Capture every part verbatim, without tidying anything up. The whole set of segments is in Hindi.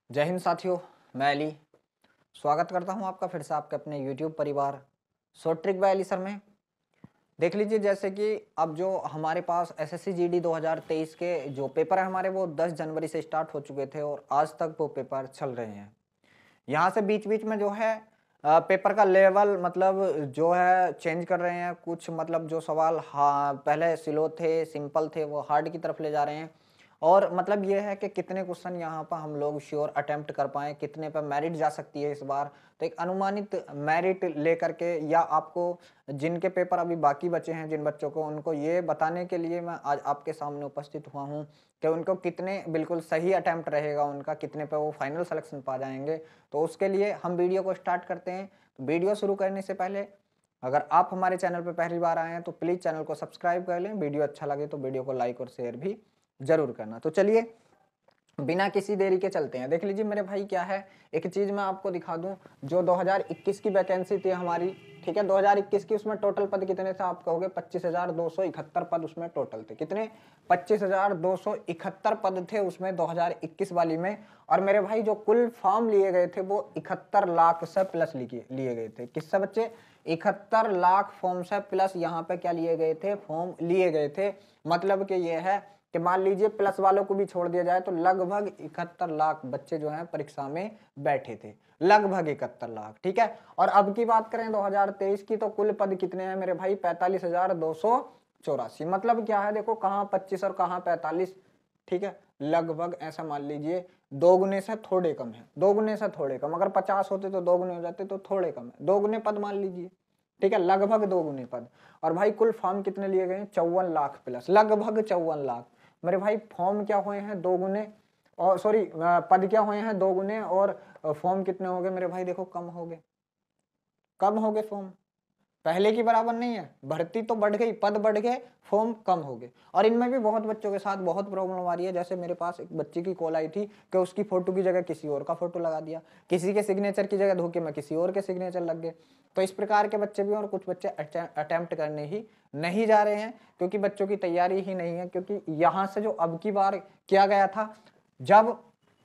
जय हिंद साथियों, मैं अली स्वागत करता हूं आपका फिर से आपके अपने यूट्यूब परिवार short trick by Ali sir में। देख लीजिए, जैसे कि अब जो हमारे पास एसएससी जीडी दो हज़ार तेईस के जो पेपर है हमारे, वो दस जनवरी से स्टार्ट हो चुके थे और आज तक वो पेपर चल रहे हैं। यहाँ से बीच बीच में जो है अ, पेपर का लेवल मतलब जो है चेंज कर रहे हैं कुछ, मतलब जो सवाल हाँ पहले स्लो थे, सिंपल थे, वो हार्ड की तरफ ले जा रहे हैं। और मतलब ये है कि कितने क्वेश्चन यहाँ पर हम लोग श्योर अटेम्प्ट कर पाएँ, कितने पर मेरिट जा सकती है इस बार। तो एक अनुमानित मेरिट लेकर के, या आपको जिनके पेपर अभी बाकी बचे हैं, जिन बच्चों को, उनको ये बताने के लिए मैं आज आपके सामने उपस्थित हुआ हूँ कि उनको कितने बिल्कुल सही अटेम्प्ट रहेगा उनका, कितने पे वो फाइनल सिलेक्शन पा जाएंगे। तो उसके लिए हम वीडियो को स्टार्ट करते हैं। तो वीडियो शुरू करने से पहले अगर आप हमारे चैनल पर पहली बार आए हैं तो प्लीज़ चैनल को सब्सक्राइब कर लें। वीडियो अच्छा लगे तो वीडियो को लाइक और शेयर भी जरूर करना। तो चलिए बिना किसी देरी के चलते हैं। देख लीजिए मेरे भाई, क्या है, एक चीज मैं आपको दिखा दूं। जो दो हज़ार इक्कीस की वैकेंसी थी हमारी, ठीक है, दो हज़ार इक्कीस की, उसमें टोटल पद कितने थे आप कहोगे? पच्चीस हजार दो सौ इकहत्तर पद उसमें टोटल थे। कितने? पच्चीस हजार दो सौ इकहत्तर पद थे उसमें दो हज़ार इक्कीस वाली में। और मेरे भाई जो कुल फॉर्म लिए गए थे वो इकहत्तर लाख से प्लस लिए गए थे। किससे बच्चे? इकहत्तर लाख फॉर्म से प्लस यहाँ पे क्या लिए गए थे? फॉर्म लिए गए थे। मतलब कि ये है कि मान लीजिए प्लस वालों को भी छोड़ दिया जाए तो लगभग इकहत्तर लाख बच्चे जो हैं परीक्षा में बैठे थे, लगभग इकहत्तर लाख। ठीक है, और अब की बात करें दो हज़ार तेईस की, तो कुल पद कितने हैं मेरे भाई? पैंतालीस हजार दो सौ चौरासी। मतलब क्या है, देखो कहाँ पच्चीस और कहाँ पैंतालीस। ठीक है, लगभग ऐसा मान लीजिए दो गुने से थोड़े कम है, दो गुने से थोड़े कम। अगर पचास होते तो दो गुने हो जाते, तो थोड़े कम है, दो गुने पद मान लीजिए। ठीक है, लगभग दो गुने पद। और भाई कुल फॉर्म कितने लिए गए? चौवन लाख प्लस, लगभग चौवन लाख। मेरे भाई फॉर्म क्या हुए हैं? दो गुने, और सॉरी पद क्या हुए हैं? दो गुने। और फॉर्म कितने हो गए मेरे भाई? देखो कम हो गए, कम हो गए फॉर्म, पहले की बराबर नहीं है। भर्ती तो बढ़ गई, पद बढ़ गए, फॉर्म कम हो गए। और इनमें भी बहुत बच्चों के साथ बहुत प्रॉब्लम आ रही है। जैसे मेरे पास एक बच्ची की कॉल आई थी कि उसकी फोटो की जगह किसी और का फोटो लगा दिया, किसी के सिग्नेचर की जगह धोखे में किसी और के सिग्नेचर लग गए। तो इस प्रकार के बच्चे भी, और कुछ बच्चे अटेम्प्ट करने ही नहीं जा रहे हैं क्योंकि बच्चों की तैयारी ही नहीं है। क्योंकि यहाँ से जो अब की बार किया गया था, जब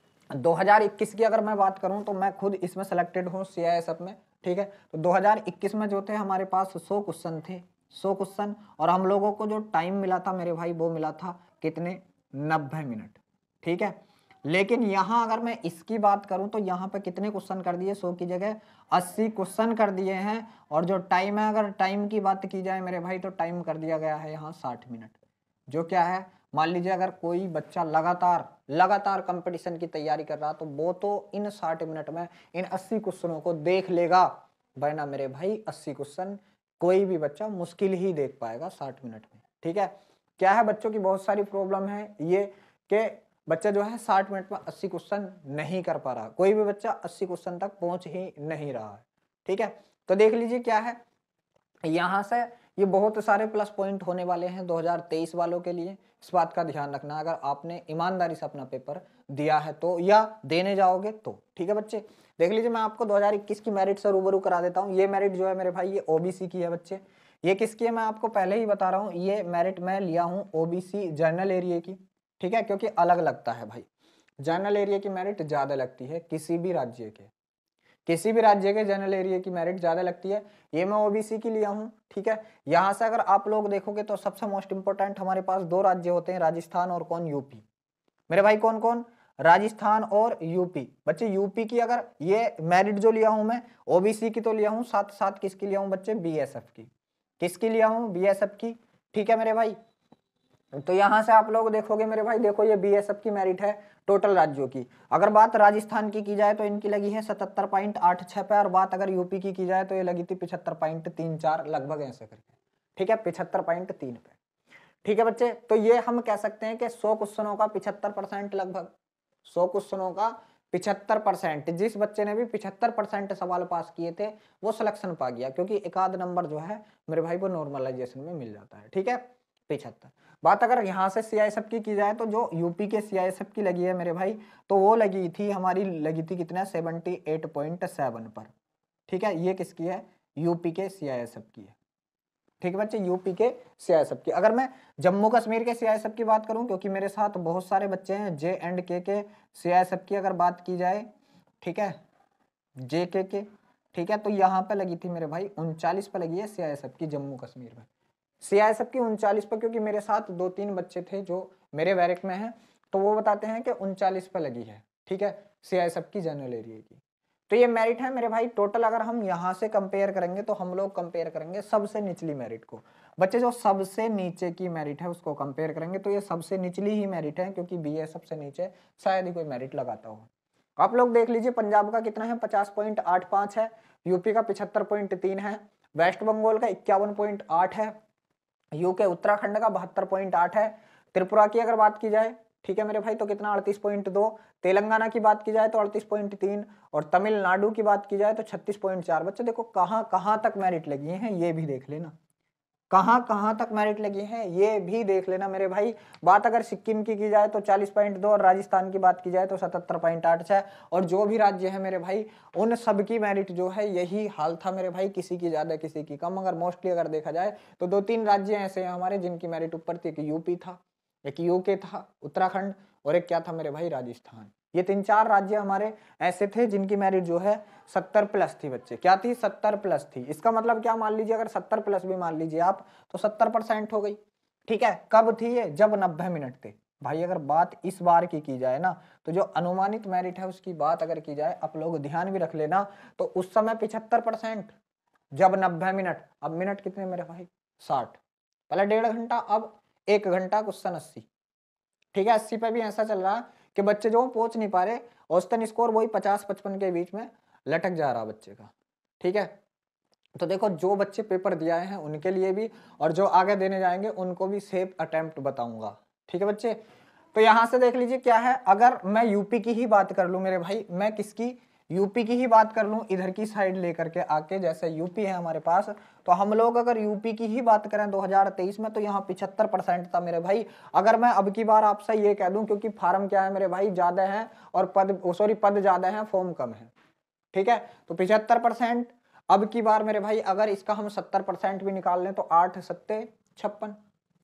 दो हज़ार इक्कीस की अगर मैं बात करूं तो मैं खुद इसमें सिलेक्टेड हूं सीआईएसएफ में। ठीक है, तो दो हज़ार इक्कीस में जो थे हमारे पास सौ क्वेश्चन थे, सौ क्वेश्चन। और हम लोगों को जो टाइम मिला था मेरे भाई, वो मिला था कितने? नब्बे मिनट। ठीक है, लेकिन यहाँ अगर मैं इसकी बात करूं तो यहाँ पे कितने क्वेश्चन कर दिए? सौ की जगह अस्सी क्वेश्चन कर दिए हैं। और जो टाइम है, अगर टाइम की बात की जाए मेरे भाई, तो टाइम कर दिया गया है यहाँ साठ मिनट। जो क्या है, मान लीजिए अगर कोई बच्चा लगातार लगातार कंपटीशन की तैयारी कर रहा, तो वो तो इन साठ मिनट में इन अस्सी क्वेश्चनों को देख लेगा। वरना मेरे भाई अस्सी क्वेश्चन कोई भी बच्चा मुश्किल ही देख पाएगा साठ मिनट में। ठीक है, क्या है, बच्चों की बहुत सारी प्रॉब्लम है ये कि बच्चा जो है साठ मिनट में अस्सी क्वेश्चन नहीं कर पा रहा, कोई भी बच्चा अस्सी क्वेश्चन तक पहुंच ही नहीं रहा है। ठीक है, तो देख लीजिए क्या है, यहाँ से ये बहुत सारे प्लस पॉइंट होने वाले हैं दो हज़ार तेईस वालों के लिए। इस बात का ध्यान रखना अगर आपने ईमानदारी से अपना पेपर दिया है तो, या देने जाओगे तो। ठीक है बच्चे, देख लीजिए मैं आपको दो हज़ार इक्कीस की मेरिट से रूबरू करा देता हूँ। ये मेरिट जो है मेरे भाई, ये ओबीसी की है बच्चे। ये किसकी है मैं आपको पहले ही बता रहा हूँ। ये मेरिट मैं लिया हूँ ओबीसी जनरल एरिया की। ठीक है, क्योंकि अलग लगता है भाई, जनरल एरिया की मेरिट ज्यादा लगती है किसी भी राज्य के, किसी भी राज्य के जनरल एरिया की मेरिट ज्यादा लगती है। ये मैं ओबीसी की लिया हूँ। ठीक है, यहाँ से अगर आप लोग देखोगे तो सबसे मोस्ट इंपोर्टेंट हमारे पास दो राज्य होते हैं, राजस्थान और कौन? यूपी। मेरे भाई कौन कौन? राजस्थान और यूपी। बच्चे यूपी की अगर ये मेरिट जो लिया हूं मैं, ओबीसी की तो लिया हूं, साथ साथ किसकी लिया हूं बच्चे? बीएसएफ की। किसकी लिया हूं? बीएसएफ की। ठीक है मेरे भाई, तो यहां से आप लोग देखोगे मेरे भाई, देखो ये बीएसएफ की मेरिट है टोटल राज्यों की। अगर बात राजस्थान की की जाए तो इनकी लगी है सतहत्तर पॉइंट आठ छह पे, और बात अगर यूपी की की जाए तो ये लगी थी पिछहत्तर पॉइंट तीन चार, लगभग ऐसे करके। ठीक है, पिछहत्तर पॉइंट तीन पे। ठीक है बच्चे, तो ये हम कह सकते हैं कि सौ क्वेश्चनों का पिछहत्तर परसेंट, लगभग सौ क्वेश्चनों का पिछहत्तर परसेंट, जिस बच्चे ने भी पिछहत्तर परसेंट सवाल पास किए थे वो सिलेक्शन पा गया। क्योंकि एक आध नंबर जो है मेरे भाई वो नॉर्मलाइजेशन में मिल जाता है। ठीक है, पिछहत्तर। बात अगर यहाँ से सीआईएसएफ की की जाए तो जो यूपी के सीआईएसएफ की लगी है मेरे भाई, तो वो लगी थी हमारी, लगी थी कितना? सेवेंटी एट पॉइंट सेवन पर। ठीक है, ये किसकी है? यूपी के सीआईएसएफ की है। ठीक है बच्चे, यूपी के सीआईएसएफ की। अगर मैं जम्मू कश्मीर के सीआईएसएफ की बात करूं, क्योंकि मेरे साथ बहुत सारे बच्चे हैं जे एंड के के सीआईएसएफ की अगर बात की जाए, ठीक है, जे के के, ठीक है, तो यहाँ पे लगी थी मेरे भाई उनचालीस पे लगी है सीआईएसएफ की जम्मू कश्मीर में, सीआईएसएफ की उनचालीस पे, क्योंकि मेरे साथ दो तीन बच्चे थे जो मेरे बैरक में हैं, तो वो बताते हैं कि उनचालीस पे लगी है, ठीक है, सीआईएसएफ की जनरल एरिया की। तो ये मेरिट है मेरे भाई टोटल। अगर हम यहाँ से कंपेयर करेंगे तो हम लोग कंपेयर करेंगे सबसे निचली मेरिट को। बच्चे जो सबसे नीचे की मेरिट है उसको कंपेयर करेंगे, तो ये सबसे निचली ही मेरिट है, क्योंकि बीए सबसे नीचे शायद ही कोई मेरिट लगाता हो। आप लोग देख लीजिए, पंजाब का कितना है, पचास पॉइंट आठ पाँच है, यूपी का पिछहत्तर पॉइंट तीन है, वेस्ट बंगाल का इक्यावन पॉइंट आठ है, यूके उत्तराखंड का बहत्तर पॉइंट आठ है, त्रिपुरा की अगर बात की जाए, ठीक है मेरे भाई, तो कितना अड़तीस पॉइंट दो, तेलंगाना की बात की जाए तो अड़तीस पॉइंट तीन, और तमिलनाडु की बात की जाए तो छत्तीस पॉइंट चार। बच्चे देखो कहाँ कहाँ तक मेरिट लगी है, ये भी देख लेना, कहाँ कहाँ तक मेरिट लगी है ये भी देख लेना मेरे भाई। बात अगर सिक्किम की की जाए तो चालीस पॉइंट दो, और राजस्थान की बात की जाए तो सतहत्तर पॉइंट आठ है, और जो भी राज्य है मेरे भाई उन सब की मेरिट जो है यही हाल था मेरे भाई, किसी की ज्यादा किसी की कम। अगर मोस्टली अगर देखा जाए तो दो तीन राज्य ऐसे हैं हमारे जिनकी मेरिट ऊपर थी, कि यूपी था, एक यूके था, उत्तराखंड, और एक क्या था मेरे भाई, राजस्थान। ये तीन चार राज्य हमारे ऐसे थे जिनकी मेरिट जो है सत्तर प्लस थी बच्चे। क्या थी, सत्तर प्लस थी। इसका मतलब क्या, मान लीजिए अगर सत्तर प्लस भी मान लीजिए आप, तो सत्तर परसेंट हो गई, ठीक है। कब थी ये, जब नब्बे मिनट थे भाई। अगर बात इस बार की की जाए ना, तो जो अनुमानित मेरिट है उसकी बात अगर की जाए, आप लोग ध्यान भी रख लेना, तो उस समय पिछहत्तर परसेंट, जब नब्बे मिनट। अब मिनट कितने मेरे भाई, साठ, पहले डेढ़ घंटा, अब एक घंटा क्वेश्चन अस्सी, ठीक है। अस्सी पे भी ऐसा चल रहा है कि बच्चे जो पहुंच नहीं पा रहे, औसतन स्कोर वही पचास पचपन के बीच में लटक जा रहा बच्चे का, ठीक है। तो देखो जो बच्चे पेपर दिया हैं उनके लिए भी, और जो आगे देने जाएंगे उनको भी सेफ अटेम्प्ट बताऊंगा, ठीक है बच्चे। तो यहां से देख लीजिए क्या है, अगर मैं यूपी की ही बात कर लूं मेरे भाई, मैं किसकी, यूपी की ही बात कर लूं, इधर की साइड लेकर के आके, जैसे यूपी है हमारे पास, तो हम लोग अगर यूपी की ही बात करें दो हज़ार तेईस में, तो यहाँ पिछहत्तर परसेंट था मेरे भाई। अगर मैं अब की बार आपसे ये कह दूं, क्योंकि फार्म क्या है मेरे भाई, ज्यादा है, और पद सॉरी पद ज्यादा है, फॉर्म कम है, ठीक है। तो पिछहत्तर परसेंट, अब की बार मेरे भाई अगर इसका हम सत्तर परसेंट भी निकाल लें तो आठ सत्ते छप्पन,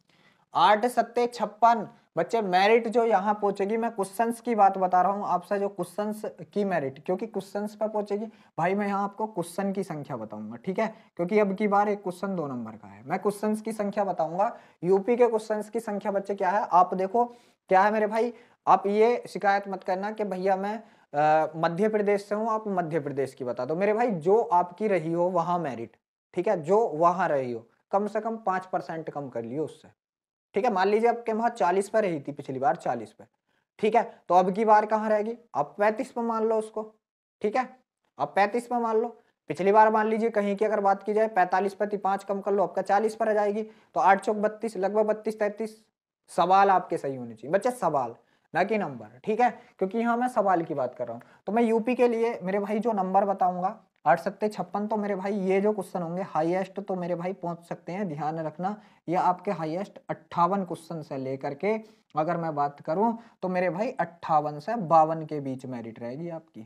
आठ सत्ते छप्पन। बच्चे मेरिट जो यहाँ पहुंचेगी, मैं क्वेश्चंस की बात बता रहा हूँ आपसे, जो क्वेश्चंस की मेरिट, क्योंकि क्वेश्चंस पर पहुंचेगी भाई, मैं यहाँ आपको क्वेश्चन की संख्या बताऊंगा, ठीक है। क्योंकि अब की बार एक क्वेश्चन दो नंबर का है, मैं क्वेश्चंस की संख्या बताऊंगा। यूपी के क्वेश्चंस की संख्या बच्चे क्या है, आप देखो क्या है मेरे भाई। आप ये शिकायत मत करना कि भैया मैं मध्य प्रदेश से हूँ, आप मध्य प्रदेश की बता दो मेरे भाई। जो आपकी रही हो वहां मेरिट, ठीक है, जो वहां रही हो, कम से कम पांच परसेंट कम कर लियो उससे, ठीक है। मान लीजिए आपके वहां चालीस पे रही थी पिछली बार, चालीस पे, ठीक है, तो अब की बार कहाँ रहेगी, आप पैंतीस पे मान लो उसको, ठीक है, आप पैंतीस पे मान लो। पिछली बार मान लीजिए कहीं की अगर बात की जाए पैंतालीस पे थी, पांच कम कर लो, आपका चालीस पर आ जाएगी, तो आठ चौक बत्तीस, लगभग बत्तीस तैतीस। सवाल आपके सही होने चाहिए बच्चे, सवाल ना कि नंबर, ठीक है, क्योंकि यहाँ मैं सवाल की बात कर रहा हूँ। तो मैं यूपी के लिए मेरे भाई जो नंबर बताऊंगा, आठ सत्ते छप्पन, तो मेरे भाई ये जो क्वेश्चन होंगे हाईएस्ट तो मेरे भाई पहुंच सकते हैं, ध्यान रखना, ये आपके हाईएस्ट अट्ठावन क्वेश्चन से लेकर के अगर मैं बात करूं तो मेरे भाई अट्ठावन से बावन के बीच मेरिट रहेगी आपकी।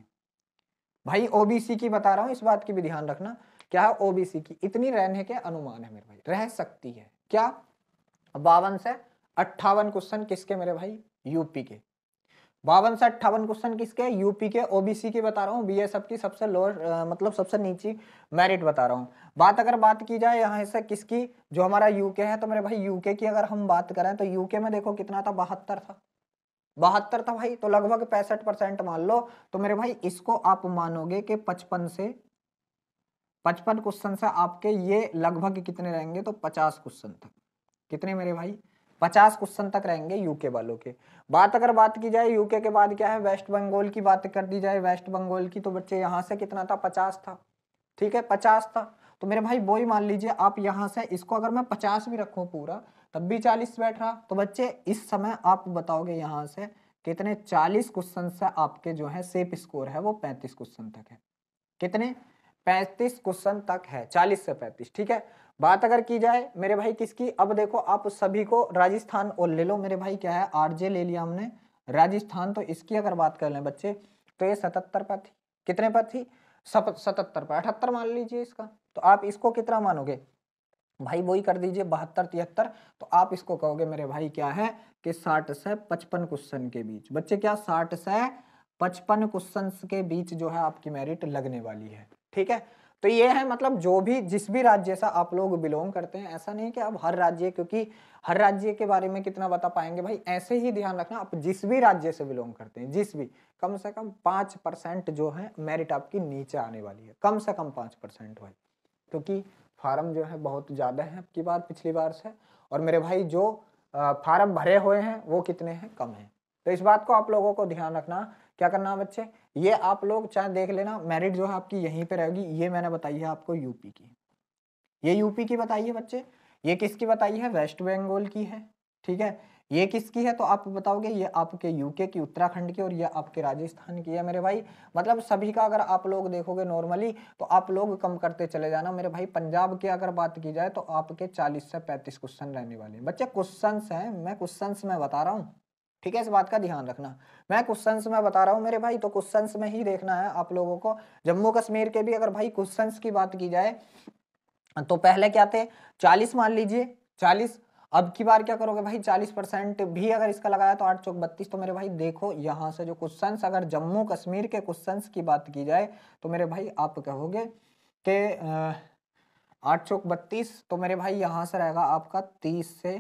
भाई ओबीसी की बता रहा हूं, इस बात की भी ध्यान रखना, क्या है ओबीसी की इतनी रहने के अनुमान है मेरे भाई, रह सकती है क्या, बावन से अट्ठावन क्वेश्चन किसके मेरे भाई, यूपी के। बावन से अट्ठावन क्वेश्चन किसके, यूपी के, ओबीसी की बता रहा हूँ, बीएसएफ की सबसे लोअर मतलब सबसे नीची मेरिट बता रहा हूँ। बात अगर बात की जाए यहाँ से किसकी, जो हमारा यूके है, तो मेरे भाई यूके की अगर हम बात करें तो यूके में देखो कितना था, बहत्तर था, बहत्तर था भाई, तो लगभग पैंसठ परसेंट मान लो। तो मेरे भाई इसको आप मानोगे कि पचपन से पचपन क्वेश्चन से आपके ये लगभग कितने रहेंगे, तो पचास क्वेश्चन तक, कितने मेरे भाई, पचास क्वेश्चन तक रहेंगे यूके वालों के। बात अगर बात की जाए यूके के बाद क्या है, वेस्ट बंगाल की बात कर दी जाए, वेस्ट बंगाल की, तो बच्चे यहाँ से कितना था, पचास था, ठीक है, पचास था। तो मेरे भाई वो ही मान लीजिए आप यहाँ से इसको अगर मैं पचास भी रखूं पूरा, तब भी चालीस बैठ रहा। तो बच्चे इस समय आप बताओगे यहाँ से कितने, चालीस क्वेश्चन से आपके जो है सेफ स्कोर है वो पैंतीस क्वेश्चन तक है, कितने, पैंतीस क्वेश्चन तक है, चालीस से पैंतीस, ठीक है। बात अगर की जाए मेरे भाई किसकी, अब देखो आप सभी को राजस्थान और ले लो मेरे भाई, क्या है आरजे ले लिया हमने राजस्थान, तो इसकी अगर बात कर लें बच्चे तो ये सतहत्तर पर थी, कितने पर थी, सतहत्तर पर, अठहत्तर मान लीजिए इसका, तो आप इसको कितना मानोगे, भाई वही कर दीजिए बहत्तर तिहत्तर, तो आप इसको कहोगे मेरे भाई क्या है कि साठ से पचपन क्वेश्चन के बीच बच्चे क्या साठ से पचपन क्वेश्चन के बीच जो है आपकी मेरिट लगने वाली है। ठीक है, तो ये है मतलब जो भी जिस भी राज्य से आप लोग बिलोंग करते हैं, ऐसा नहीं कि आप हर राज्य, क्योंकि हर राज्य के बारे में कितना बता पाएंगे भाई, ऐसे ही ध्यान रखना आप जिस भी राज्य से बिलोंग करते हैं, जिस भी, कम से कम पांच परसेंट जो है मेरिट आपकी नीचे आने वाली है, कम से कम पांच परसेंट भाई, क्योंकि फार्म जो है बहुत ज़्यादा है आपकी बार पिछली बार से, और मेरे भाई जो फार्म भरे हुए हैं वो कितने हैं, कम हैं। तो इस बात को आप लोगों को ध्यान रखना। क्या करना है बच्चे, ये आप लोग चाहे देख लेना, मेरिट जो है आपकी यहीं पे रहेगी। ये मैंने बताई है आपको यूपी की, ये यूपी की बताई है बच्चे, ये किसकी बताई है, वेस्ट बंगाल की है। ठीक है, ये किसकी है तो आप बताओगे ये आपके यूके की, उत्तराखंड की, और ये आपके राजस्थान की है मेरे भाई। मतलब सभी का अगर आप लोग देखोगे नॉर्मली तो आप लोग कम करते चले जाना मेरे भाई। पंजाब की अगर बात की जाए तो आपके चालीस से पैंतीस क्वेश्चन रहने वाले हैं बच्चे। क्वेश्चंस हैं, मैं क्वेश्चंस में बता रहा हूँ, ठीक है, इस बात का ध्यान रखना। मैं क्वेश्चंस में बता रहा हूँ मेरे भाई, तो क्वेश्चंस में ही देखना है आप लोगों को। जम्मू कश्मीर के भी अगर भाई क्वेश्चंस की बात की जाए तो पहले क्या थे, चालीस मान लीजिए, चालीस। अब की बार क्या करोगे भाई, चालीस परसेंट भी अगर इसका लगाया तो आठ चौक बत्तीस। तो मेरे भाई देखो यहाँ से जो क्वेश्चंस, अगर जम्मू कश्मीर के क्वेश्चंस की बात की जाए तो मेरे भाई आप कहोगे कि आठ चौक बत्तीस, तो मेरे भाई यहाँ से रहेगा आपका तीस से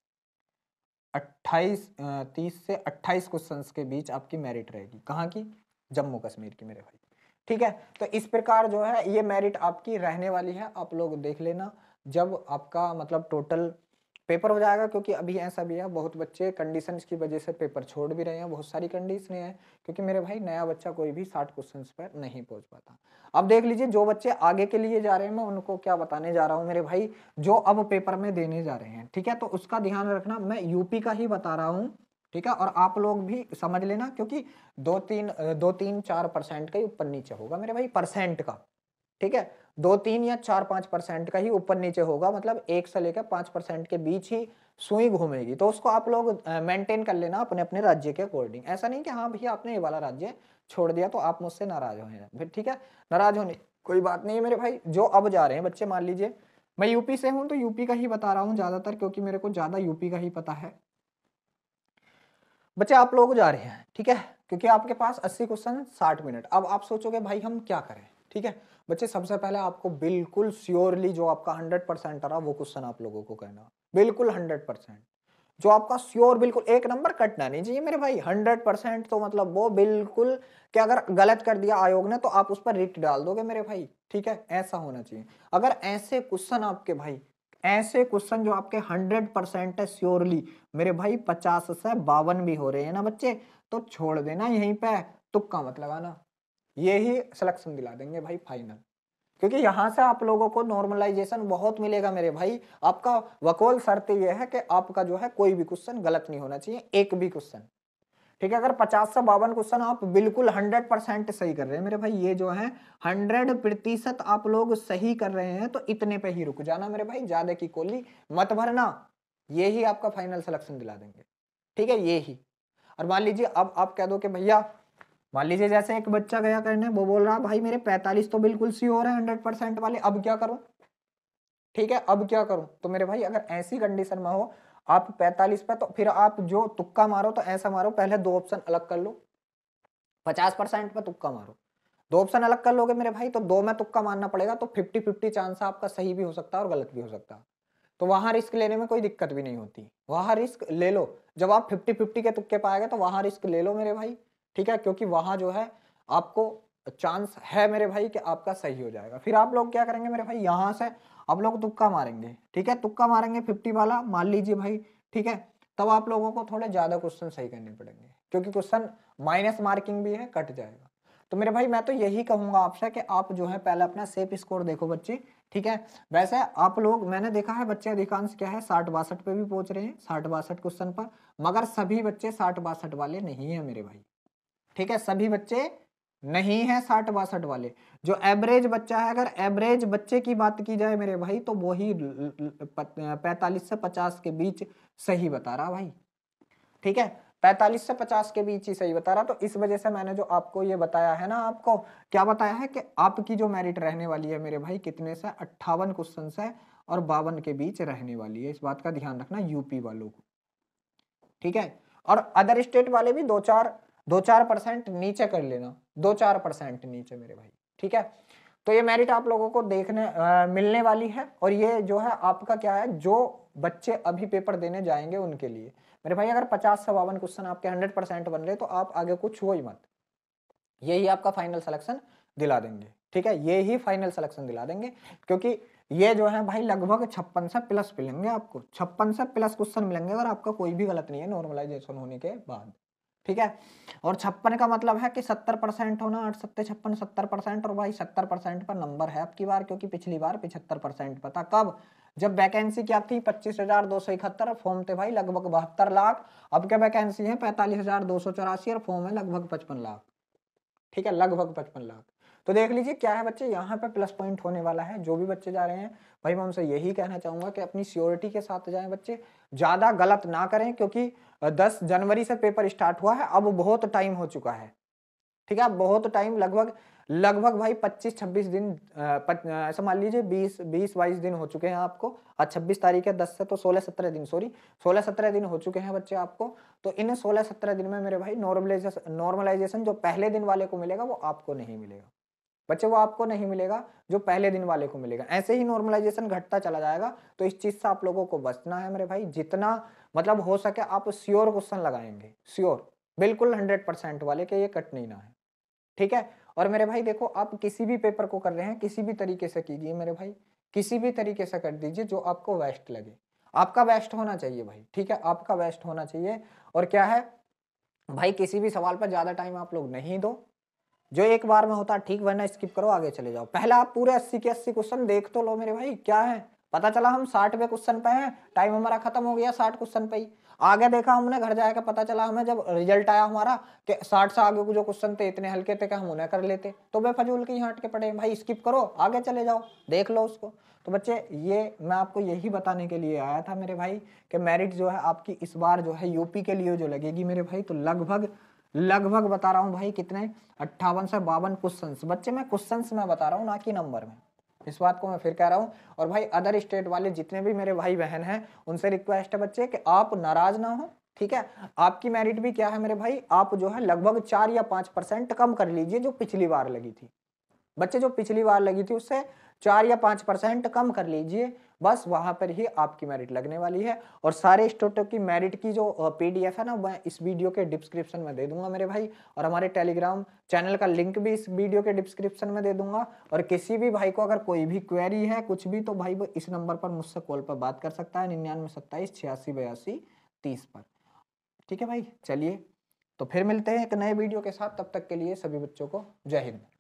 अट्ठाईस, तीस से अट्ठाईस क्वेश्चंस के बीच आपकी मेरिट रहेगी। कहाँ की, जम्मू कश्मीर की मेरे भाई। ठीक है, तो इस प्रकार जो है ये मेरिट आपकी रहने वाली है, आप लोग देख लेना जब आपका मतलब टोटल पेपर हो जाएगा। क्योंकि अभी ऐसा भी है, बहुत बच्चे कंडीशंस की वजह से पेपर छोड़ भी रहे हैं, बहुत सारी कंडीशन है, क्योंकि मेरे भाई नया बच्चा कोई भी साठ क्वेश्चंस पर नहीं पहुंच पाता। अब देख लीजिए जो बच्चे आगे के लिए जा रहे हैं, मैं उनको क्या बताने जा रहा हूँ मेरे भाई, जो अब पेपर में देने जा रहे हैं। ठीक है, तो उसका ध्यान रखना, मैं यूपी का ही बता रहा हूँ। ठीक है, और आप लोग भी समझ लेना, क्योंकि दो तीन दो तीन चार परसेंट का ही ऊपर नीचे होगा मेरे भाई, परसेंट का। ठीक है, दो तीन या चार पांच परसेंट का ही ऊपर नीचे होगा, मतलब एक से लेकर पांच परसेंट के बीच ही सुई घूमेगी। तो उसको आप लोग मेंटेन कर लेना अपने अपने राज्य के अकॉर्डिंग। ऐसा नहीं कि हाँ भैया आपने ये वाला राज्य छोड़ दिया तो आप मुझसे नाराज हो फिर। ठीक है, नाराज होने कोई बात नहीं है मेरे भाई। जो अब जा रहे हैं बच्चे, मान लीजिए मैं यूपी से हूं तो यूपी का ही बता रहा हूँ ज्यादातर, क्योंकि मेरे को ज्यादा यूपी का ही पता है। बच्चे आप लोग जा रहे हैं, ठीक है, क्योंकि आपके पास अस्सी क्वेश्चन साठ मिनट। अब आप सोचोगे भाई हम क्या करें। ठीक है बच्चे, सबसे पहले आपको बिल्कुल श्योरली जो आपका हंड्रेड परसेंट आ रहा वो क्वेश्चन आप लोगों को कहना, बिल्कुल हंड्रेड परसेंट जो आपका श्योर, बिल्कुल एक नंबर कटना नहीं चाहिए मेरे भाई। हंड्रेड परसेंट तो मतलब वो बिल्कुल कि अगर गलत कर दिया आयोग ने तो आप उस पर रिट डाल दोगे मेरे भाई। ठीक है, ऐसा होना चाहिए। अगर ऐसे क्वेश्चन आपके भाई, ऐसे क्वेश्चन जो आपके हंड्रेड परसेंट है श्योरली मेरे भाई, पचास से बावन भी हो रहे हैं ना बच्चे, तो छोड़ देना यहीं पे, तुक्का मत लगाना, ये ही सिलेक्शन दिला देंगे भाई फाइनल। क्योंकि यहां से आप लोगों को नॉर्मलाइजेशन बहुत मिलेगा मेरे भाई। आपका वकोल शर्त यह है कि आपका जो है कोई भी क्वेश्चन गलत नहीं होना चाहिए, एक भी क्वेश्चन। ठीक है, अगर पचास से बावन क्वेश्चन आप बिल्कुल हंड्रेड परसेंट सही कर रहे हैं मेरे भाई, ये जो है हंड्रेड प्रतिशत आप लोग सही कर रहे हैं, तो इतने पे ही रुक जाना मेरे भाई, ज्यादा की कोली मत भरना, ये ही आपका फाइनल सिलेक्शन दिला देंगे। ठीक है, ये ही। और मान लीजिए अब आप कह दो कि भैया, मान लीजिए जैसे एक बच्चा गया करने, वो बोल रहा भाई मेरे पैंतालीस तो बिल्कुल सी हो रहे हैं हंड्रेड परसेंट वाले, अब क्या करूं। ठीक है, अब क्या करूं, तो मेरे भाई अगर ऐसी कंडीशन में हो आप पैंतालीस पे, तो फिर आप जो तुक्का मारो तो ऐसा मारो, पहले दो ऑप्शन अलग कर लो, पचास परसेंट पे तुक्का मारो, दो ऑप्शन अलग कर लोगे मेरे भाई, तो दो में तुक्का मारना पड़ेगा, तो फिफ्टी फिफ्टी चांस आपका सही भी हो सकता है और गलत भी हो सकता है। तो वहां रिस्क लेने में कोई दिक्कत भी नहीं होती, वहां रिस्क ले लो। जब आप फिफ्टी फिफ्टी के तुक्के पाएंगे तो वहां रिस्क ले लो मेरे भाई। ठीक है, क्योंकि वहां जो है आपको चांस है मेरे भाई कि आपका सही हो जाएगा। फिर आप लोग क्या करेंगे मेरे भाई, यहां से आप लोग तुक्का मारेंगे। ठीक है, तुक्का मारेंगे फिफ्टी वाला मान लीजिए भाई। ठीक है, तब आप लोगों को थोड़े ज्यादा क्वेश्चन सही करने पड़ेंगे, क्योंकि क्वेश्चन माइनस मार्किंग भी है, कट जाएगा। तो मेरे भाई मैं तो यही कहूंगा आपसे कि आप जो है पहले अपना सेफ स्कोर देखो बच्चे। ठीक है, वैसे आप लोग, मैंने देखा है बच्चे अधिकांश क्या है साठ बासठ पे भी पहुंच रहे हैं, साठ बासठ क्वेश्चन पर, मगर सभी बच्चे साठ बासठ वाले नहीं है मेरे भाई। ठीक है, सभी बच्चे नहीं है साठ बासठ वाले। जो एवरेज बच्चा है, अगर एवरेज बच्चे की बात की जाए मेरे भाई, तो वो ही पैंतालीस से पचास के बीच सही बता रहा भाई। ठीक है, पैंतालीस से पचास के बीच ही सही बता रहा। तो इस वजह से मैंने जो आपको ये बताया है ना, आपको क्या बताया है कि आपकी जो मेरिट रहने वाली है मेरे भाई, कितने से, अट्ठावन क्वेश्चन है, और बावन के बीच रहने वाली है। इस बात का ध्यान रखना यूपी वालों को, ठीक है। और अदर स्टेट वाले भी दो चार दो चार परसेंट नीचे कर लेना, दो चार परसेंट नीचे मेरे भाई, ठीक है। तो ये मेरिट आप लोगों को देखने आ, मिलने वाली है। और ये जो है आपका क्या है, जो बच्चे अभी पेपर देने जाएंगे उनके लिए मेरे भाई, अगर पचास से बावन क्वेश्चन आपके हंड्रेड परसेंट बन रहे तो आप आगे कुछ छुओ ही मत, यही आपका फाइनल सिलेक्शन दिला देंगे, ठीक है। ये ही फाइनल सिलेक्शन दिला देंगे, क्योंकि ये जो है भाई लगभग छप्पन से प्लस मिलेंगे आपको, छप्पन से प्लस क्वेश्चन मिलेंगे अगर आपका कोई भी गलत नहीं है नॉर्मलाइजेशन होने के बाद, ठीक है। और छप्पन का मतलब है कि सत्तर परसेंट होना, आठ सत्ते छप्पन, सत्तर परसेंट। और भाई सत्तर परसेंट पर नंबर है आपकी बार, क्योंकि पिछली बार पिछहत्तर परसेंट पता कब, जब वैकेंसी क्या थी पच्चीस हजार दो सौ इकहत्तर, फॉर्म थे भाई लगभग बहत्तर लाख। अब क्या वैकेंसी है पैंतालीस हजार दो सौ चौरासी और फॉर्म है लगभग पचपन लाख, ठीक है, लगभग पचपन लाख। तो देख लीजिए क्या है बच्चे, यहाँ पे प्लस पॉइंट होने वाला है। जो भी बच्चे जा रहे हैं भाई, मैं उनसे यही कहना चाहूंगा कि अपनी सियोरिटी के साथ जाएं बच्चे, ज्यादा गलत ना करें, क्योंकि दस जनवरी से पेपर स्टार्ट हुआ है, अब बहुत टाइम हो चुका है, ठीक है। अब बहुत टाइम, लगभग लगभग भाई पच्चीस छब्बीस दिन, ऐसा मान लीजिए बीस बीस बाईस दिन हो चुके हैं आपको। आज छब्बीस तारीख है, दस से तो सोलह सत्रह दिन, सॉरी सोलह सत्रह दिन हो चुके हैं बच्चे आपको। तो इन सोलह सत्रह दिन में मेरे भाई नॉर्मलाइजेशन नॉर्मलाइजेशन जो पहले दिन वाले को मिलेगा वो आपको नहीं मिलेगा बच्चे, वो आपको नहीं मिलेगा जो पहले दिन वाले को मिलेगा। ऐसे ही नॉर्मलाइजेशन घटता चला जाएगा। तो इस चीज से आप लोगों को बचना है मेरे भाई, जितना मतलब हो सके आप श्योर क्वेश्चन लगाएंगे, श्योर बिल्कुल हंड्रेड परसेंट वाले के ये कट नहीं ना है, ठीक है। और मेरे भाई देखो, आप किसी भी पेपर को कर रहे हैं किसी भी तरीके से कीजिए मेरे भाई, किसी भी तरीके से कर दीजिए जो आपको बेस्ट लगे, आपका बेस्ट होना चाहिए भाई, ठीक है, आपका बेस्ट होना चाहिए। और क्या है भाई, किसी भी सवाल पर ज्यादा टाइम आप लोग नहीं दो, जो एक बार में होता है ठीक, वरना स्किप करो, आगे चले जाओ। पहले आप पूरे अस्सी के अस्सी क्वेश्चन देख तो लो मेरे भाई, क्या है पता चला हम साठवें क्वेश्चन पे हैं, टाइम हमारा खत्म हो गया साठ क्वेश्चन पे ही। आगे देखा हमने, घर जाकर पता चला हमें जब रिजल्ट आया हमारा कि साठ से आगे जो क्वेश्चन थे इतने हल्के थे कि हम उन्हें कर लेते, तो बेफजूल की हट के पड़े भाई, स्किप करो, आगे चले जाओ, देख लो उसको। तो बच्चे ये मैं आपको यही बताने के लिए आया था मेरे भाई कि मेरिट जो है आपकी इस बार जो है यूपी के लिए जो लगेगी मेरे भाई, तो लगभग लगभग बता रहा हूँ भाई कितने, अट्ठावन से बावन क्वेश्चन बच्चे, मैं क्वेश्चन में बता रहा हूँ ना कि नंबर में, इस बात को मैं फिर कह रहा हूँ। और भाई अदर स्टेट वाले जितने भी मेरे भाई बहन हैं उनसे रिक्वेस्ट है बच्चे कि आप नाराज ना हो, ठीक है। आपकी मेरिट भी क्या है मेरे भाई, आप जो है लगभग चार या पांच परसेंट कम कर लीजिए जो पिछली बार लगी थी बच्चे, जो पिछली बार लगी थी उससे चार या पांच परसेंट कम कर लीजिए, बस वहां पर ही आपकी मेरिट लगने वाली है। और सारे स्टेटों की मेरिट की जो पीडीएफ है ना, मैं इस वीडियो के डिस्क्रिप्शन में दे दूंगा मेरे भाई, और हमारे टेलीग्राम चैनल का लिंक भी इस वीडियो के डिस्क्रिप्शन में दे दूंगा। और किसी भी भाई को अगर कोई भी क्वेरी है कुछ भी, तो भाई वो इस नंबर पर मुझसे कॉल पर बात कर सकता है, निन्यानवे सत्ताईस छियासी बयासी तीस पर, ठीक है भाई। चलिए तो फिर मिलते हैं एक नए वीडियो के साथ, तब तक के लिए सभी बच्चों को जय हिंद।